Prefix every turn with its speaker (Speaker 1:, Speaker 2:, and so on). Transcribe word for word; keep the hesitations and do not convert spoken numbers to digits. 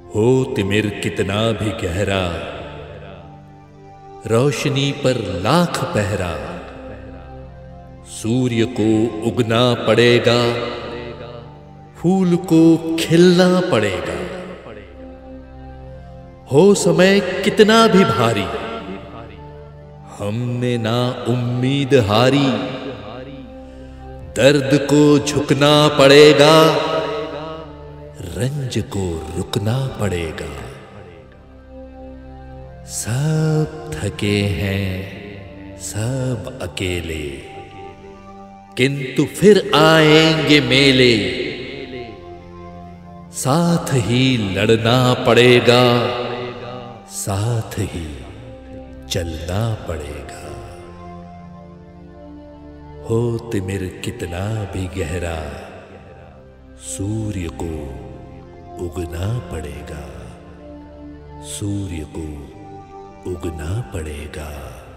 Speaker 1: हो तिमिर कितना भी गहरा, रोशनी पर लाख पहरा, सूर्य को उगना पड़ेगा, फूल को खिलना पड़ेगा। हो समय कितना भी भारी, हमने ना उम्मीद हारी, दर्द को झुकना पड़ेगा, रंज को रुकना पड़ेगा। सब थके हैं सब अकेले, किंतु फिर आएंगे मेले, साथ ही लड़ना पड़ेगा, साथ ही चलना पड़ेगा। हो तिमिर कितना भी गहरा, सूर्य को उगना पड़ेगा, सूर्य को उगना पड़ेगा।